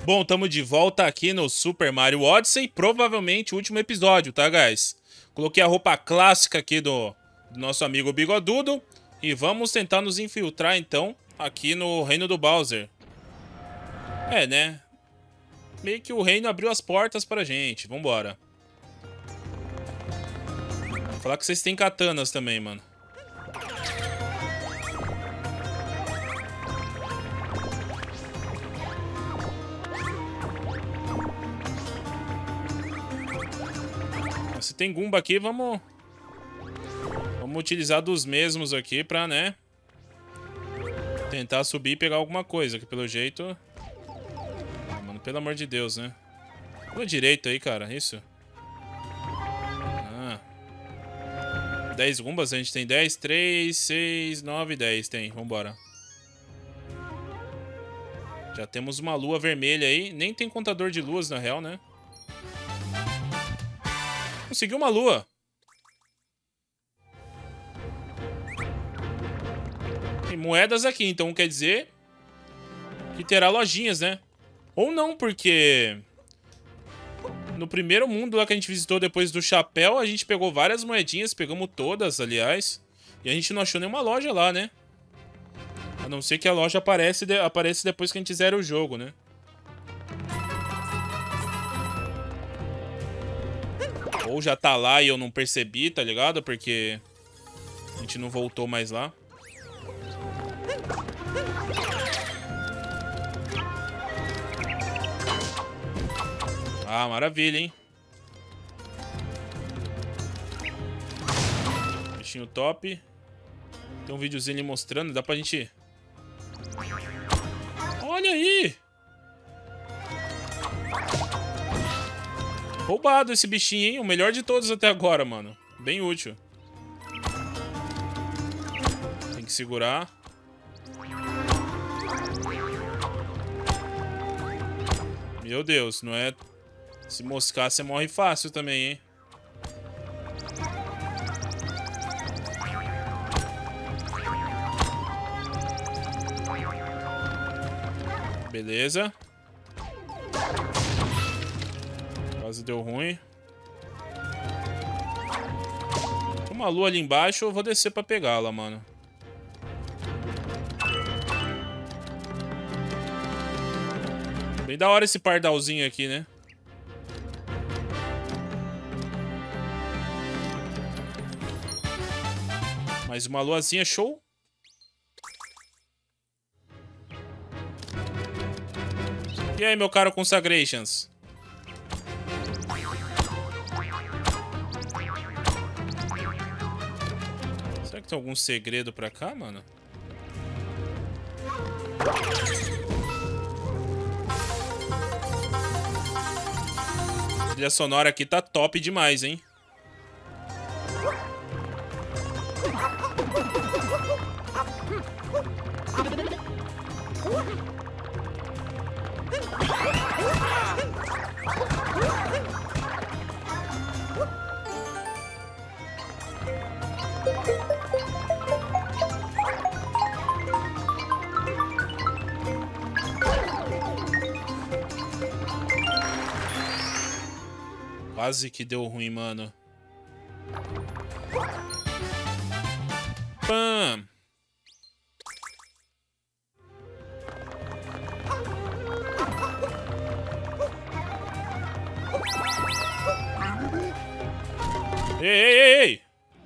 Bom, tamo de volta aqui no Super Mario Odyssey, provavelmente o último episódio, tá, guys? Coloquei a roupa clássica aqui do nosso amigo Bigodudo e vamos tentar nos infiltrar, então, aqui no reino do Bowser. É, né? Meio que o reino abriu as portas pra gente, vambora. Vou falar que vocês têm katanas também, mano. Se tem Goomba aqui, vamos utilizar dos mesmos aqui pra, né? Tentar subir e pegar alguma coisa, que pelo jeito... Ah, mano, pelo amor de Deus, né? Pula direito aí, cara, isso. Ah. 10 Goombas, a gente tem 10, 3, 6, 9, 10 tem, vambora. Já temos uma lua vermelha aí, nem tem contador de luas na real, né? Conseguiu uma lua. Tem moedas aqui, então quer dizer que terá lojinhas, né? Ou não, porque no primeiro mundo lá que a gente visitou depois do chapéu, a gente pegou várias moedinhas, pegamos todas, aliás, e a gente não achou nenhuma loja lá, né? A não ser que a loja aparece depois que a gente zera o jogo, né? Ou já tá lá e eu não percebi, tá ligado? Porque a gente não voltou mais lá. Ah, maravilha, hein? Bichinho top. Tem um videozinho ali mostrando, dá pra gente... Olha aí! Roubado esse bichinho, hein? O melhor de todos até agora, mano. Bem útil. Tem que segurar. Meu Deus, não é... Se moscar, você morre fácil também, hein? Beleza. Quase deu ruim. Tem uma lua ali embaixo, eu vou descer pra pegá-la, mano. Bem da hora esse pardalzinho aqui, né? Mais uma luazinha, show. E aí, meu caro Consagrations? Será que tem algum segredo pra cá, mano? A trilha sonora aqui tá top demais, hein? Quase que deu ruim, mano. Pam! Ei, ei, ei, ei!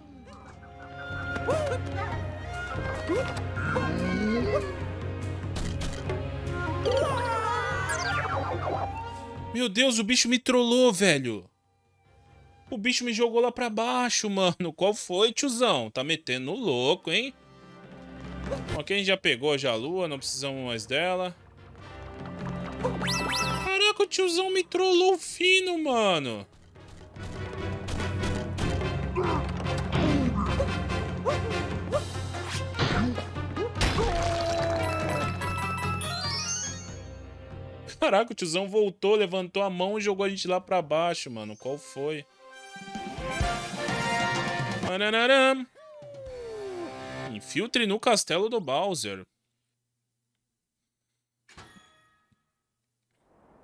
Meu Deus, o bicho me trollou, velho. O bicho me jogou lá pra baixo, mano. Qual foi, tiozão? Tá metendo no louco, hein? Ok, a gente já pegou já a lua, não precisamos mais dela. Caraca, o tiozão me trollou fino, mano. Caraca, o tiozão voltou, levantou a mão e jogou a gente lá pra baixo, mano. Qual foi? Mananaram. Infiltre no castelo do Bowser.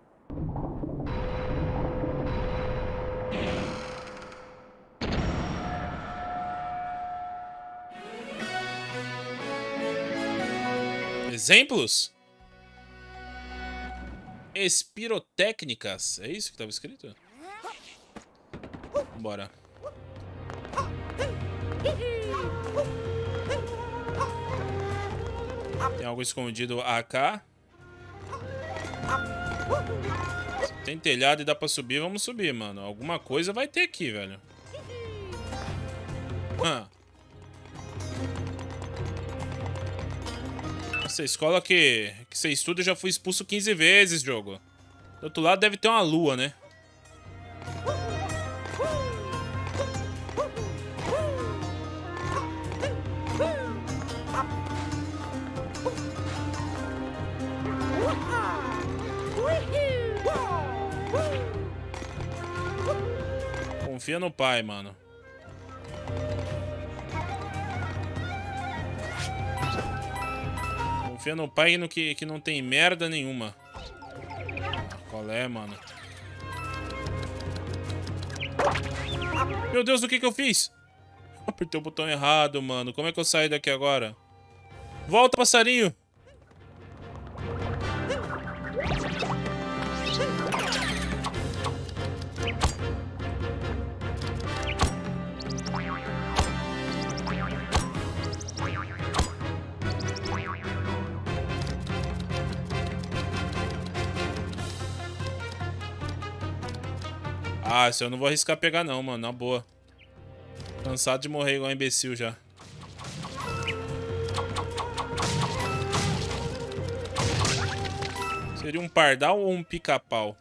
Exemplos? Espirotécnicas. É isso que tava escrito? Bora. Tem algo escondido AK. Tem telhado e dá pra subir, vamos subir, mano. Alguma coisa vai ter aqui, velho. Essa escola que você estuda, eu já fui expulso 15 vezes, jogo. Do outro lado deve ter uma lua, né? Confia no pai, mano. Confia no pai que não tem merda nenhuma. Qual é, mano? Meu Deus, o que eu fiz? Apertei o botão errado, mano. Como é que eu saio daqui agora? Volta, passarinho! Ah, isso eu não vou arriscar pegar não, mano. Na boa. Cansado de morrer igual um imbecil já. Seria um pardal ou um pica-pau?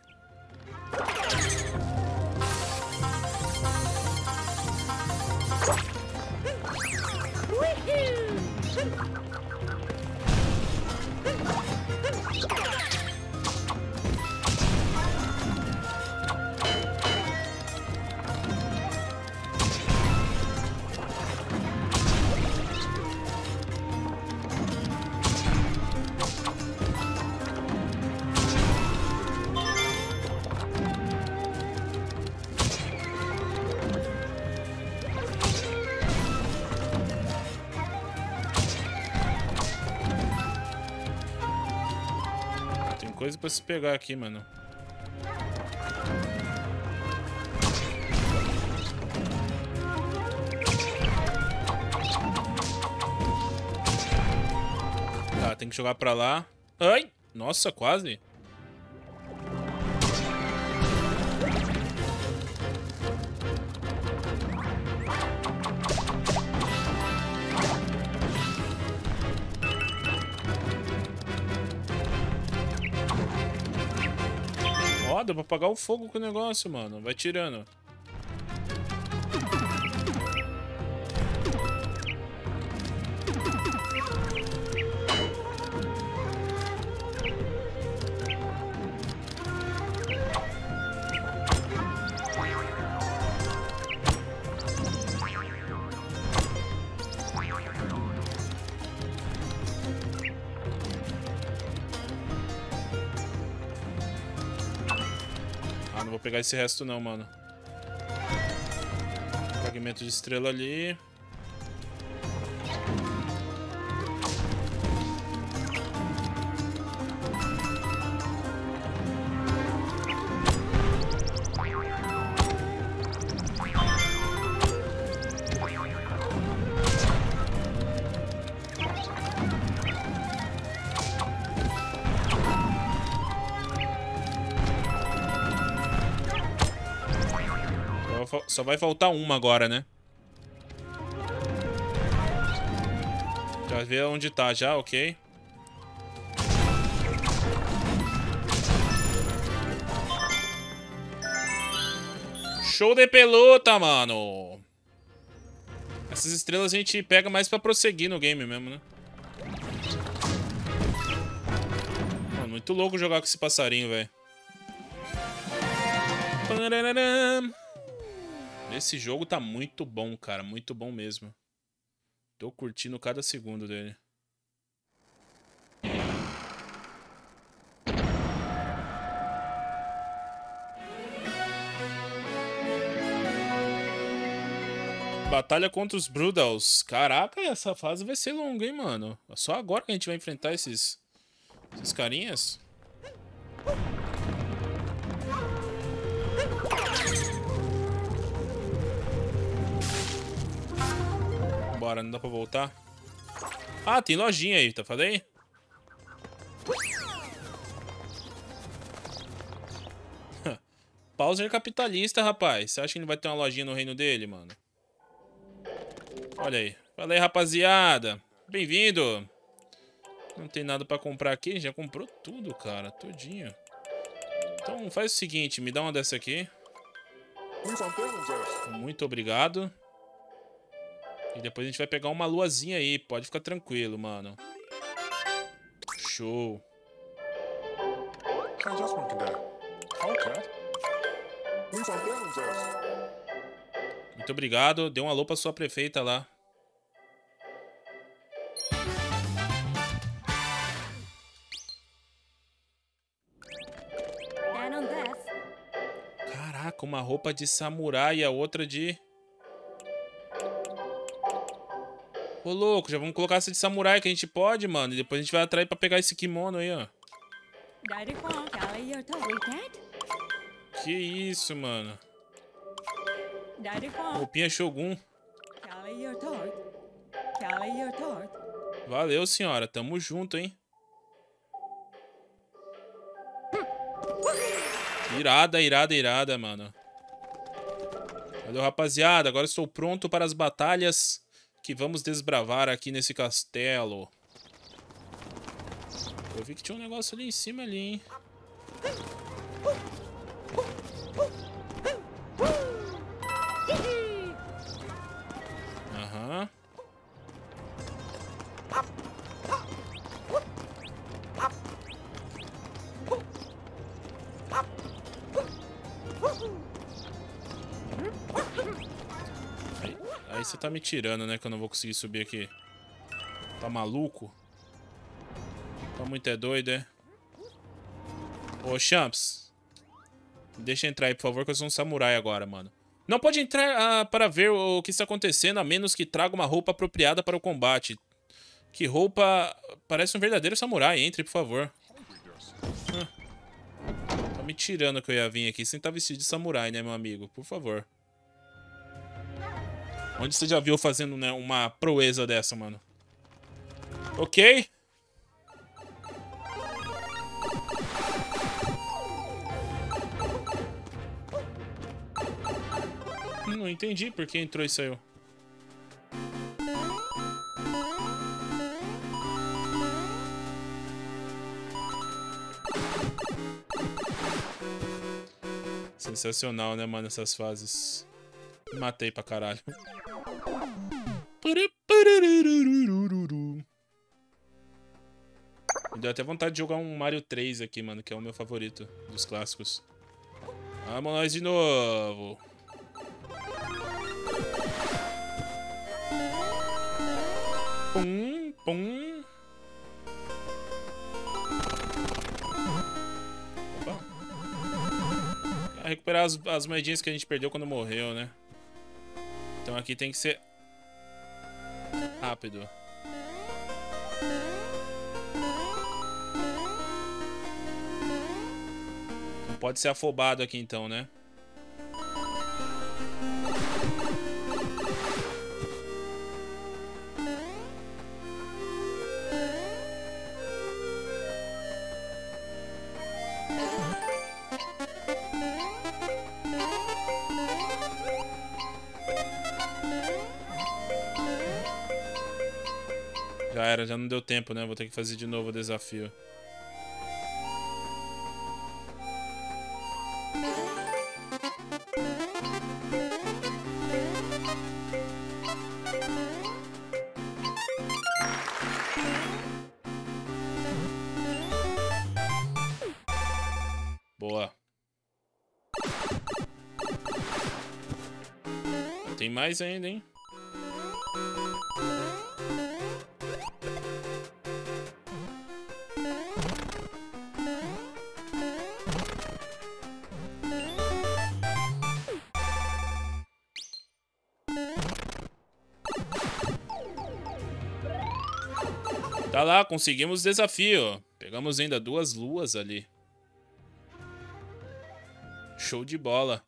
Coisa pra se pegar aqui, mano. Tá, tem que jogar pra lá. Ai! Nossa, quase. Ó, deu pra apagar o fogo com o negócio, mano. Vai tirando. Não vou pegar esse resto não, mano. Fragmento de estrela ali. Só vai faltar uma agora, né? Já vê onde tá já, ok. Show de pelota, mano! Essas estrelas a gente pega mais pra prosseguir no game mesmo, né? Mano, muito louco jogar com esse passarinho, velho. Esse jogo tá muito bom, cara. Muito bom mesmo. Tô curtindo cada segundo dele. Batalha contra os Brudals. Caraca, essa fase vai ser longa, hein, mano. Só agora que a gente vai enfrentar esses carinhas. Bora, não dá pra voltar? Ah, tem lojinha aí, tá falei? Bowser capitalista, rapaz. Você acha que ele vai ter uma lojinha no reino dele, mano? Olha aí. Fala aí, rapaziada. Bem-vindo. Não tem nada pra comprar aqui. Já comprou tudo, cara. Tudinho. Então faz o seguinte. Me dá uma dessa aqui. Muito obrigado. E depois a gente vai pegar uma luazinha aí. Pode ficar tranquilo, mano. Show. Muito obrigado. Dê um alô pra sua prefeita lá. Caraca, uma roupa de samurai e a outra de... Ô, louco, já vamos colocar essa de samurai que a gente pode, mano. E depois a gente vai atrás pra pegar esse kimono aí, ó. Que isso, mano. Roupinha Shogun. Valeu, senhora. Tamo junto, hein. Irada, irada, irada, mano. Valeu, rapaziada. Agora estou pronto para as batalhas que vamos desbravar aqui nesse castelo. Eu vi que tinha um negócio ali em cima ali, hein. Aham. Aí você tá me tirando, né? Que eu não vou conseguir subir aqui. Tá maluco? Tá muito doido, é? Ô, Champs. Deixa eu entrar aí, por favor, que eu sou um samurai agora, mano. Não pode entrar para ver o que está acontecendo, a menos que traga uma roupa apropriada para o combate. Que roupa... Parece um verdadeiro samurai. Entre, por favor. Tá me tirando que eu ia vir aqui sem estar vestido de samurai, né, meu amigo? Por favor. Onde você já viu fazendo, né, uma proeza dessa, mano? Ok. Não entendi por que entrou e saiu. Sensacional, né, mano, essas fases. Matei pra caralho. Me deu até vontade de jogar um Mario 3 aqui, mano, que é o meu favorito dos clássicos. Vamos nós de novo. Pum, pum. Opa. Recuperar as moedinhas que a gente perdeu quando morreu, né? Então aqui tem que ser rápido. Não pode ser afobado aqui então, né? Já era, já não deu tempo, né? Vou ter que fazer de novo o desafio. Boa. Tem mais ainda, hein? Tá lá, conseguimos o desafio. Pegamos ainda 2 luas ali. Show de bola.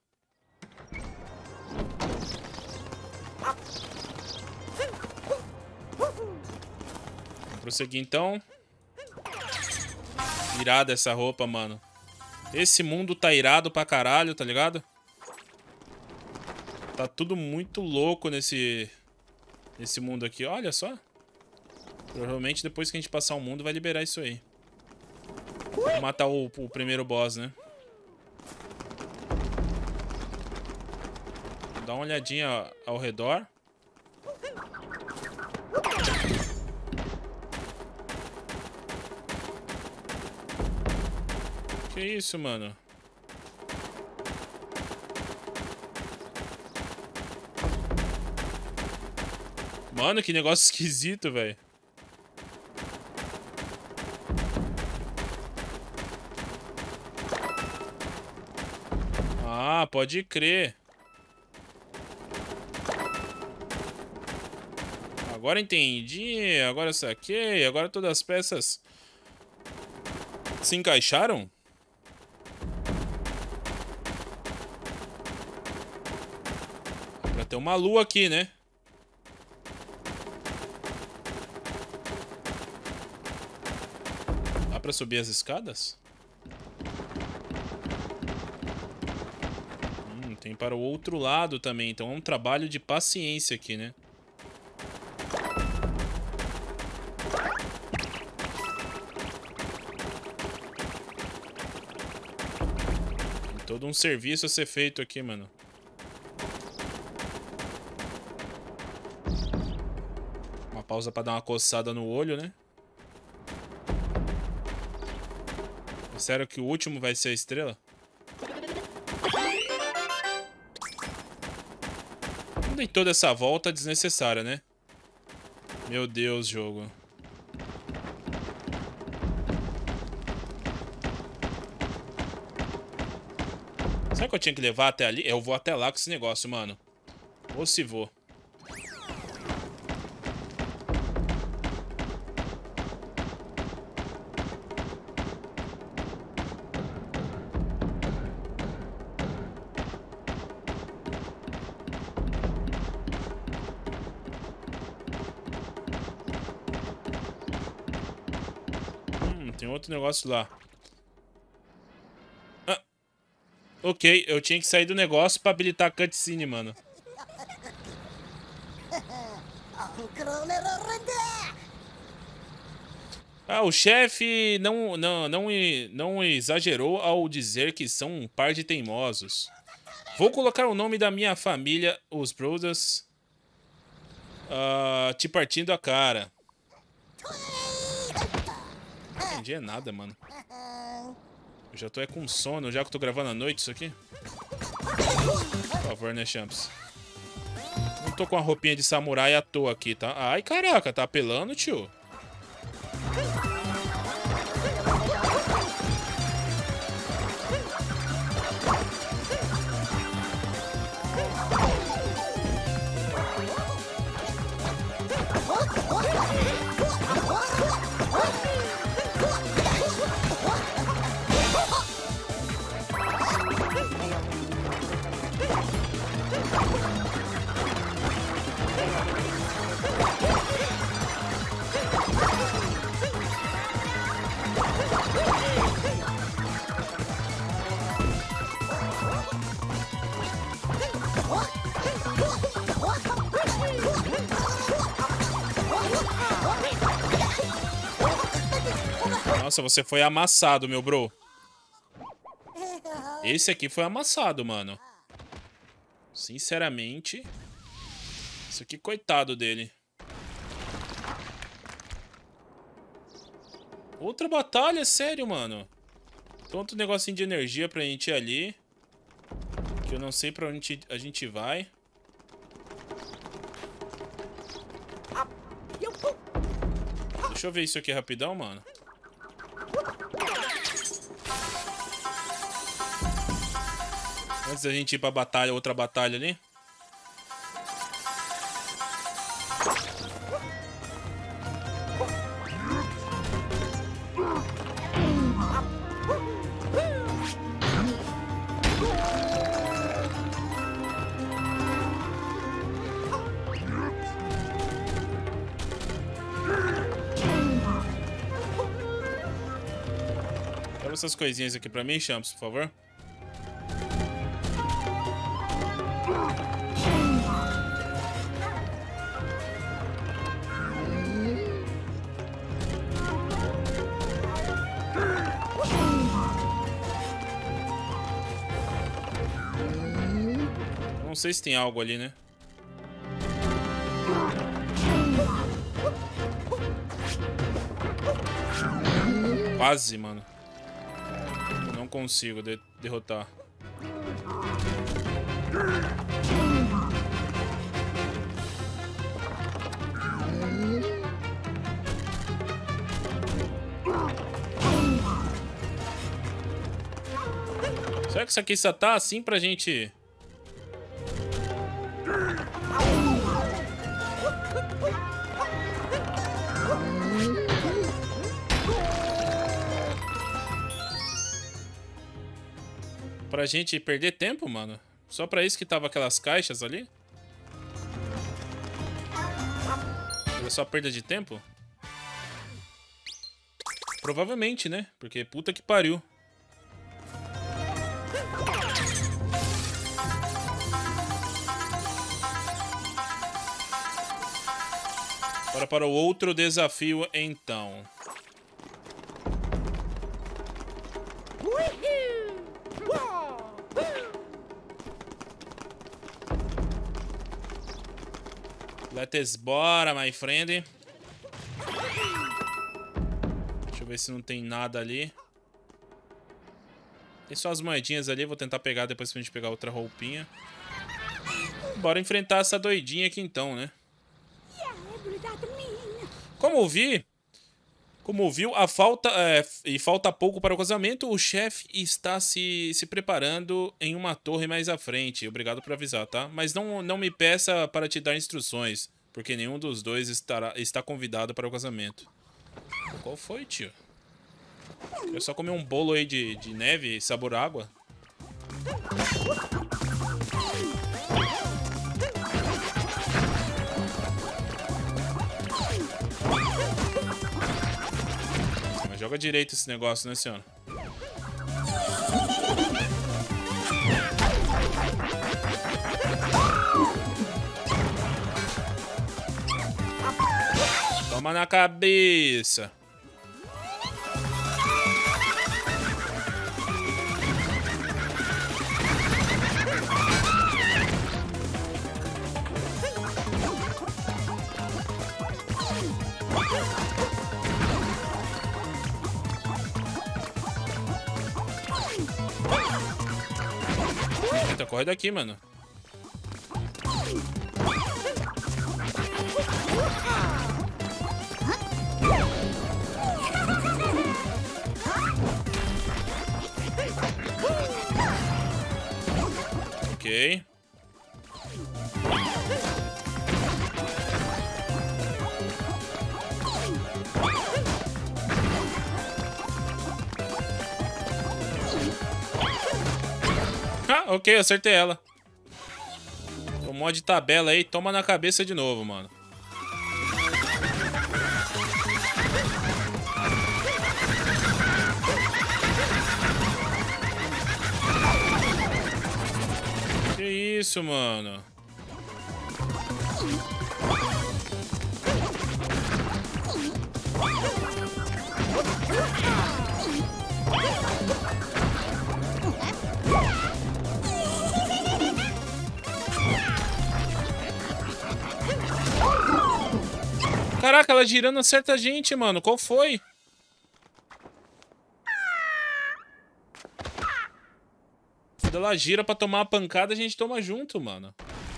Vamos prosseguir então. Irada essa roupa, mano. Esse mundo tá irado pra caralho, tá ligado? Tá tudo muito louco nesse mundo aqui. Olha só. Provavelmente depois que a gente passar o mundo vai liberar isso aí. Vou matar o primeiro boss, né? Dá uma olhadinha ao redor. Que isso, mano? Mano, que negócio esquisito, velho. Ah, pode crer. Agora entendi, agora saquei, agora todas as peças se encaixaram? Pra ter uma lua aqui, né? Dá pra subir as escadas? Tem para o outro lado também, então é um trabalho de paciência aqui, né? Tem todo um serviço a ser feito aqui, mano. Uma pausa pra dar uma coçada no olho, né? Sério que o último vai ser a estrela? Não tem toda essa volta desnecessária, né? Meu Deus, jogo. Será que eu tinha que levar até ali? Eu vou até lá com esse negócio, mano. Ou se vou. Tem outro negócio lá. Ah. Ok, eu tinha que sair do negócio pra habilitar a cutscene, mano. Ah, o chefe não exagerou ao dizer que são um par de teimosos. Vou colocar o nome da minha família, os Brothers, te partindo a cara. Não entendi nada, mano. Eu já tô com sono, já que eu tô gravando à noite isso aqui. Por favor, né, Champs? Não tô com a roupinha de samurai à toa aqui, tá? Ai, caraca, tá apelando, tio? Nossa, você foi amassado, meu bro. Esse aqui foi amassado, mano. Sinceramente. Isso aqui, coitado dele. Outra batalha, sério, mano. Tanto negocinho de energia pra gente ir ali. Que eu não sei pra onde a gente vai. Deixa eu ver isso aqui rapidão, mano. Antes da gente ir pra batalha, outra batalha ali. essas coisinhas aqui pra mim, Champs, por favor. Não sei se tem algo ali, né? Quase, mano. Não consigo derrotar. Será que isso aqui só tá assim pra gente... Pra gente perder tempo, mano? Só pra isso que tava aquelas caixas ali? Era só perda de tempo? Provavelmente, né? Porque puta que pariu. Bora para o outro desafio, então. Let's bora, my friend. Deixa eu ver se não tem nada ali. Tem só as moedinhas ali, vou tentar pegar depois pra gente pegar outra roupinha. Bora enfrentar essa doidinha aqui então, né? Como viu, falta pouco para o casamento, o chefe está se preparando em uma torre mais à frente. Obrigado por avisar, tá? Mas não me peça para te dar instruções, porque nenhum dos dois está convidado para o casamento. Qual foi, tio? Eu só comi um bolo aí de neve, sabor água. Mas joga direito esse negócio, né, senhora? Toma na cabeça. Eita, corre daqui, mano. Ok. Ah, ok, acertei ela. O mod de tabela aí, toma na cabeça de novo, mano. Que isso, mano? Caraca, ela girando acerta a gente, mano. Qual foi? Quando ela gira pra tomar uma pancada, a gente toma junto, mano.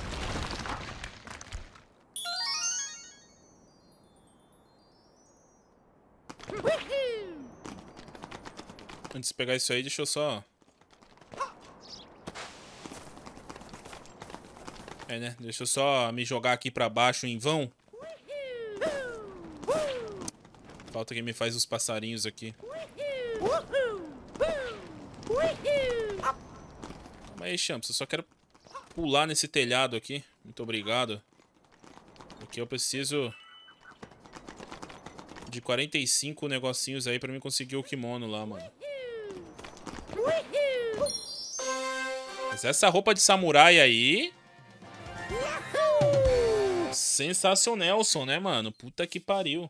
Antes de pegar isso aí, deixa eu só... né? Deixa eu só me jogar aqui pra baixo em vão. Falta quem me faz os passarinhos aqui. Calma aí, Champs. Eu só quero pular nesse telhado aqui. Muito obrigado. Porque eu preciso de 45 negocinhos aí pra mim conseguir o kimono lá, mano. Mas essa roupa de samurai aí... Sensacional, né, mano? Puta que pariu.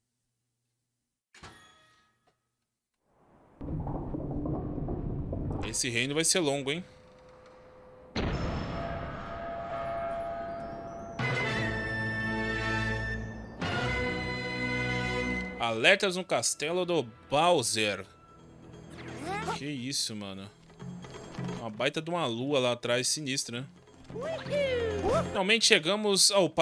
Esse reino vai ser longo, hein? Alertas no castelo do Bowser. Que isso, mano. Uma baita de uma lua lá atrás, sinistra, né? Finalmente chegamos ao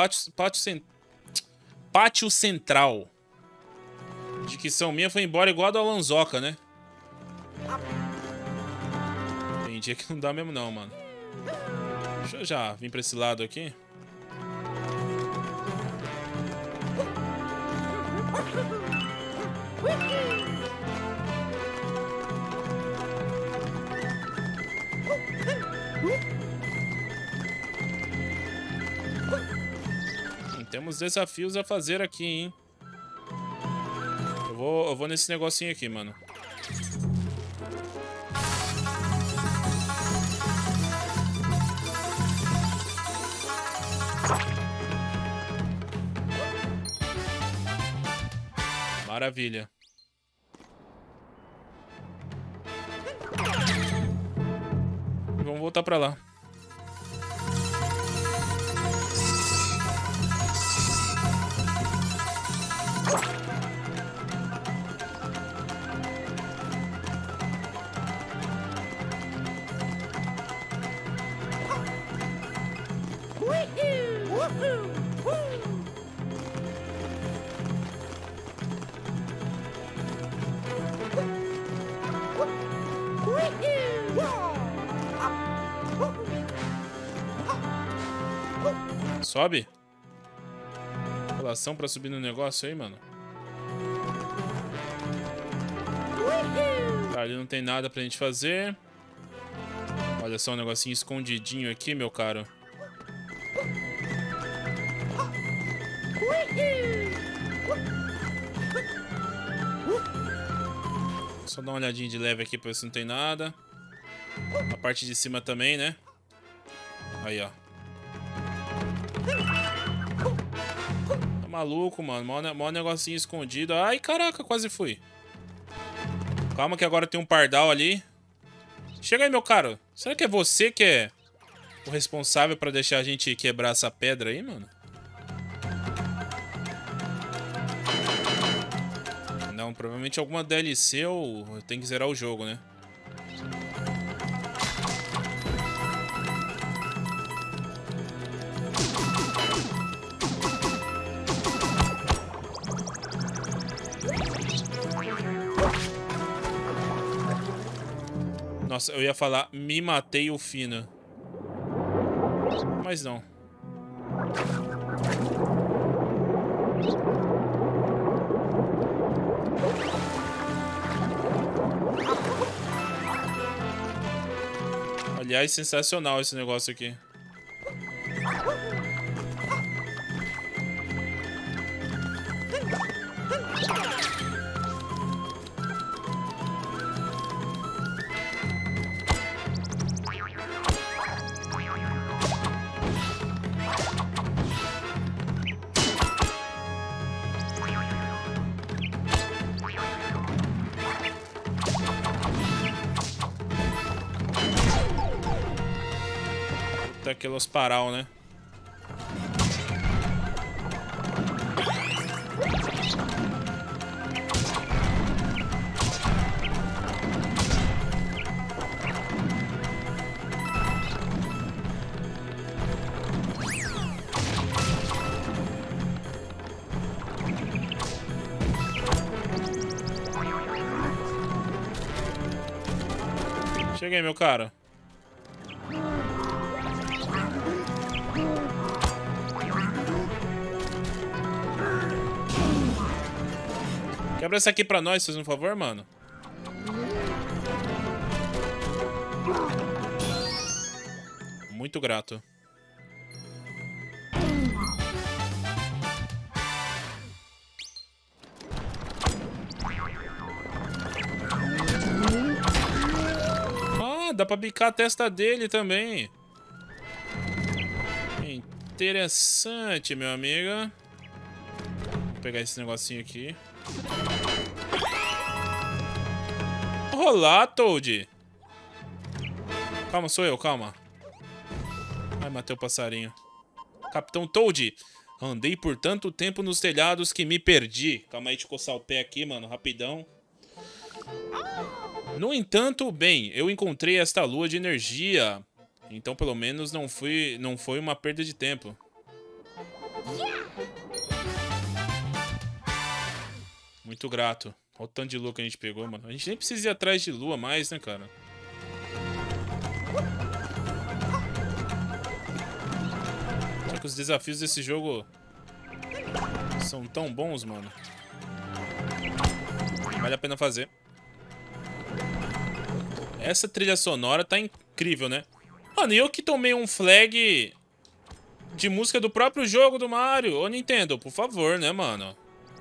pátio central. Dicção minha foi embora igual a do Alanzoca, né? Tem dia que não dá mesmo não, mano. Deixa eu já vir pra esse lado aqui. Temos desafios a fazer aqui, hein? Eu vou nesse negocinho aqui, mano. Maravilha. Vamos voltar pra lá. Sobe? Relação pra subir no negócio aí, mano. Tá, ali não tem nada pra gente fazer. Olha só um negocinho escondidinho aqui, meu caro. Só dar uma olhadinha de leve aqui pra ver se não tem nada. A parte de cima também, né? Aí, ó. Tá maluco, mano. Mó negocinho escondido. Ai, caraca, quase fui. Calma que agora tem um pardal ali. Chega aí, meu caro. Será que é você que é o responsável pra deixar a gente quebrar essa pedra aí, mano? Não, provavelmente alguma DLC ou tem que zerar o jogo, né? Nossa, eu ia falar, me matei o fino. Mas não. Aliás, sensacional esse negócio aqui. Aqueles paral, né? Cheguei, meu cara. Quebra essa aqui pra nós, faz um favor, mano. Muito grato. Ah, dá pra bicar a testa dele também. Interessante, meu amigo. Vou pegar esse negocinho aqui. Olá, Toad. Calma, sou eu, calma. Ai, matei o passarinho. Capitão Toad. Andei por tanto tempo nos telhados que me perdi. Calma aí, deixa eu coçar o pé aqui, mano, rapidão. No entanto, bem, eu encontrei esta lua de energia. Então, pelo menos, não foi uma perda de tempo. Muito grato. Olha o tanto de lua que a gente pegou, mano. A gente nem precisa ir atrás de lua mais, né, cara? Só que os desafios desse jogo são tão bons, mano. Vale a pena fazer. Essa trilha sonora tá incrível, né? Mano, e eu que tomei um flag de música do próprio jogo do Mario. Ô, Nintendo, por favor, né, mano?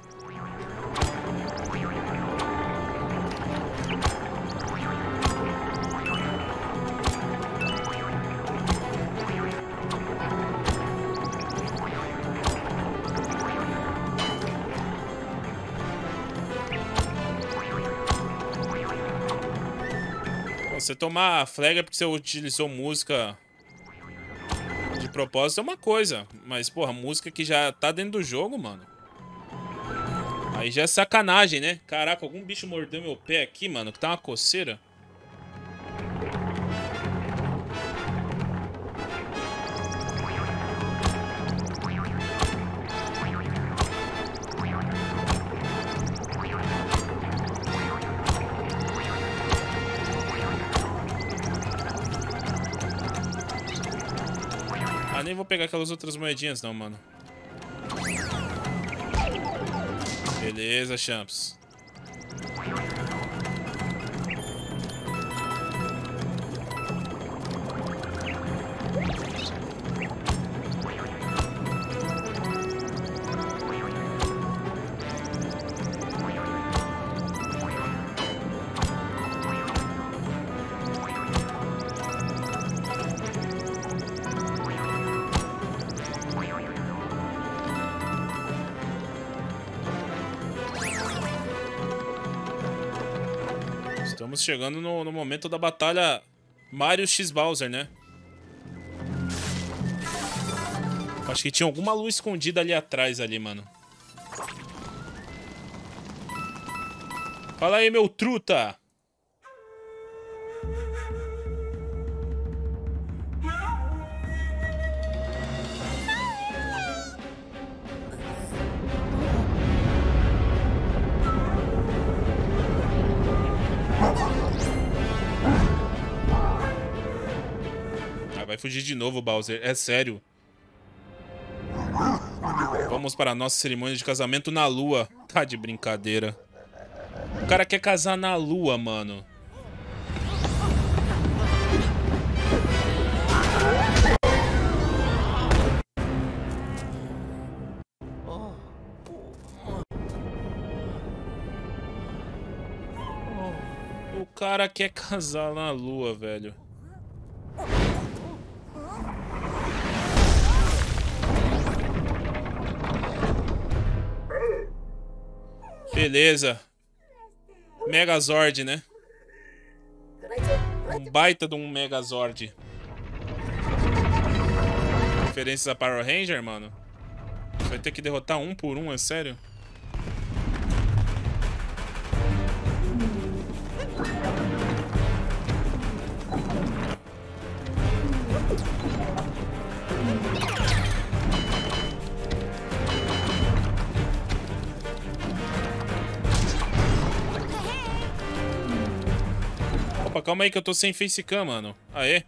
Você tomar flag porque você utilizou música de propósito é uma coisa. Mas, porra, música que já tá dentro do jogo, mano. Aí já é sacanagem, né? Caraca, algum bicho mordeu meu pé aqui, mano, que tá uma coceira. Ah, nem vou pegar aquelas outras moedinhas não, mano. Beleza, champs. Estamos chegando no momento da batalha Mario x Bowser, né? Acho que tinha alguma luz escondida ali atrás, ali, mano. Fala aí, meu truta! Vai fugir de novo, Bowser. É sério. Vamos para a nossa cerimônia de casamento na lua. Tá de brincadeira. O cara quer casar na lua, mano. O cara quer casar na lua, velho. Beleza. Megazord, né? Um baita de um Megazord. Referências a Power Ranger, mano? Você vai ter que derrotar um por um, é sério? Opa, calma aí que eu tô sem facecam, mano. Aê.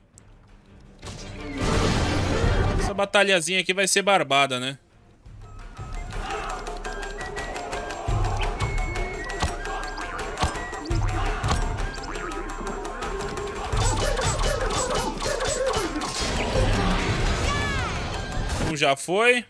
Essa batalhazinha aqui vai ser barbada, né? Um já foi.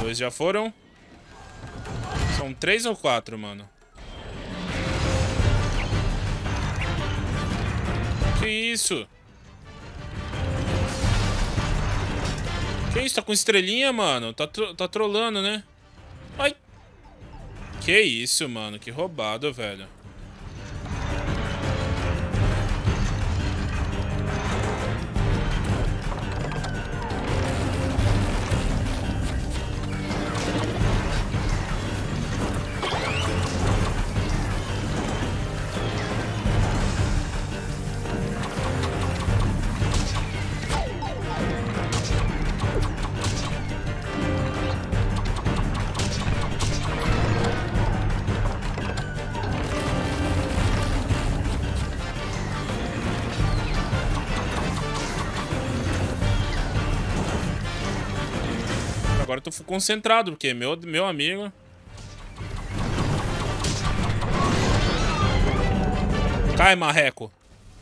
2 já foram. São 3 ou 4, mano? Que isso? Que isso? Tá com estrelinha, mano? Tá trolando, né? Ai. Que isso, mano? Que roubado, velho. Agora eu tô concentrado, porque meu amigo... Cai, marreco.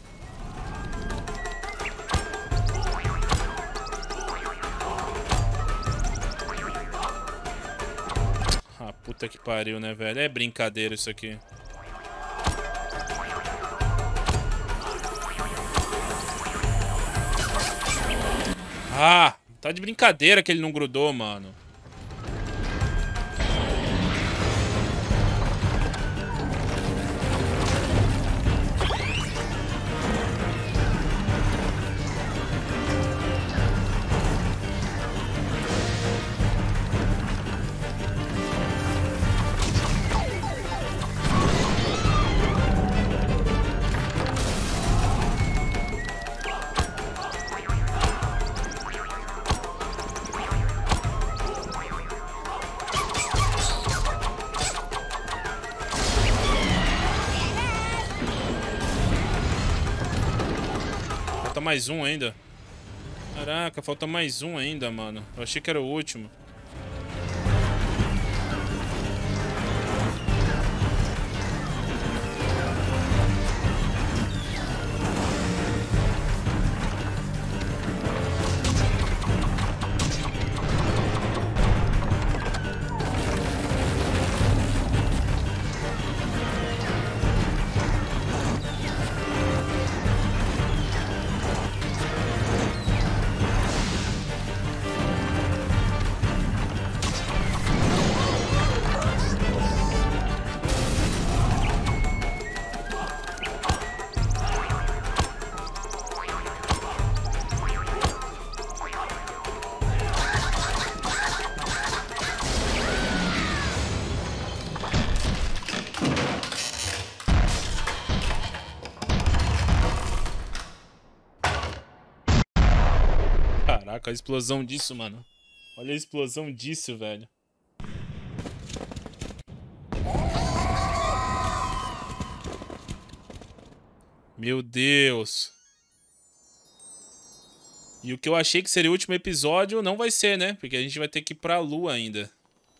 Ah, puta que pariu, né, velho? É brincadeira isso aqui. Ah, tá de brincadeira que ele não grudou, mano. Falta mais um ainda. Caraca, falta mais um ainda, mano. Eu achei que era o último. Caraca, a explosão disso, mano. Olha a explosão disso, velho. Meu Deus. E o que eu achei que seria o último episódio não vai ser, né? Porque a gente vai ter que ir pra lua ainda.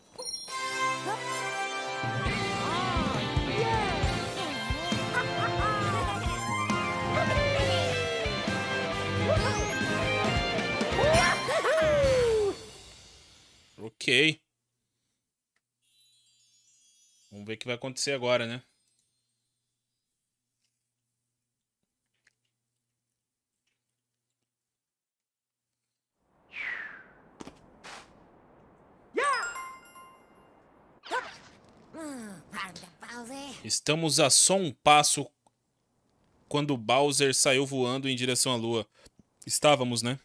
Ok. Vamos ver o que vai acontecer agora, né? Estamos a só um passo quando Bowser saiu voando em direção à lua. Estávamos, né?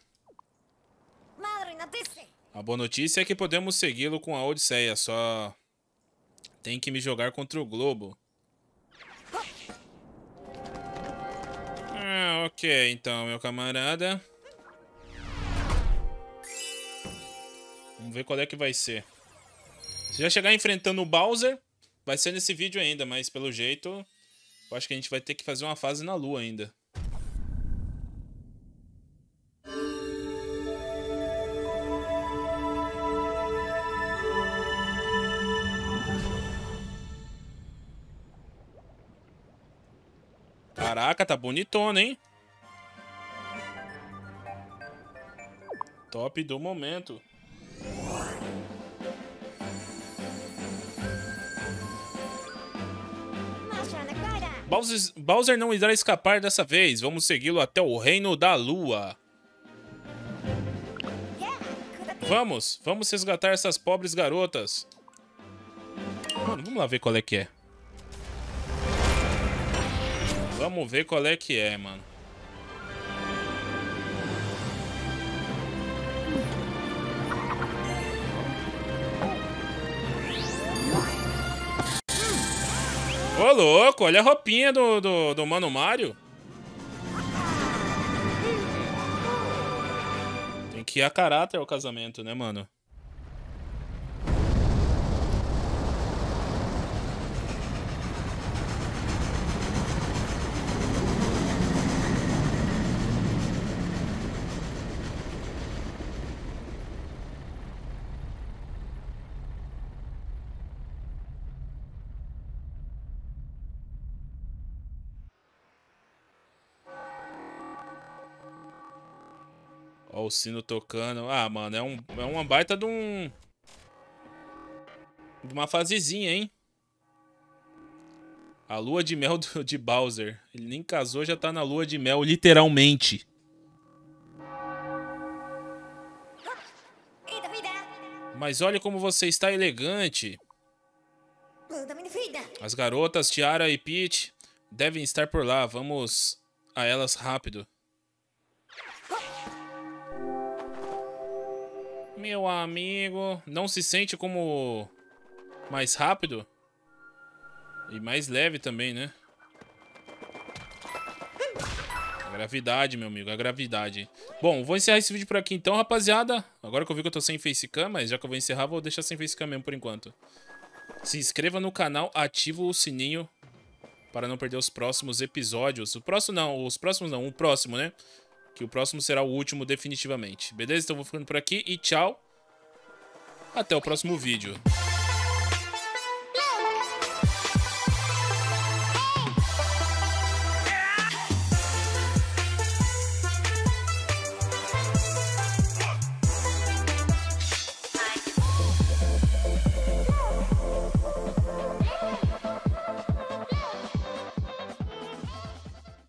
A boa notícia é que podemos segui-lo com a Odisseia, só tem que me jogar contra o globo. Ah, ok, então, meu camarada. Vamos ver qual é que vai ser. Se já chegar enfrentando o Bowser, vai ser nesse vídeo ainda, mas pelo jeito, eu acho que a gente vai ter que fazer uma fase na lua ainda. Caraca, tá bonitona, hein? Top do momento. Bowser não irá escapar dessa vez. Vamos segui-lo até o Reino da Lua. Vamos resgatar essas pobres garotas. Mano, vamos lá ver qual é que é. Vamos ver qual é que é, mano. Ô, louco, olha a roupinha do Mano Mario. Tem que ir a caráter ao casamento, né, mano? Ó o sino tocando. Ah, mano, é uma baita de uma fasezinha, hein? A lua de mel de Bowser. Ele nem casou, já tá na lua de mel, literalmente. Mas olha como você está elegante. As garotas, Tiara e Peach, devem estar por lá. Vamos a elas rápido. Meu amigo, não se sente como mais rápido? E mais leve também, né? A gravidade, meu amigo, a gravidade. Bom, vou encerrar esse vídeo por aqui então, rapaziada. Agora que eu vi que eu tô sem facecam, mas já que eu vou encerrar, vou deixar sem facecam mesmo por enquanto. Se inscreva no canal, ativa o sininho para não perder os próximos episódios. O próximo não, o próximo, né? Que o próximo será o último definitivamente. Beleza? Então eu vou ficando por aqui e tchau. Até o próximo vídeo.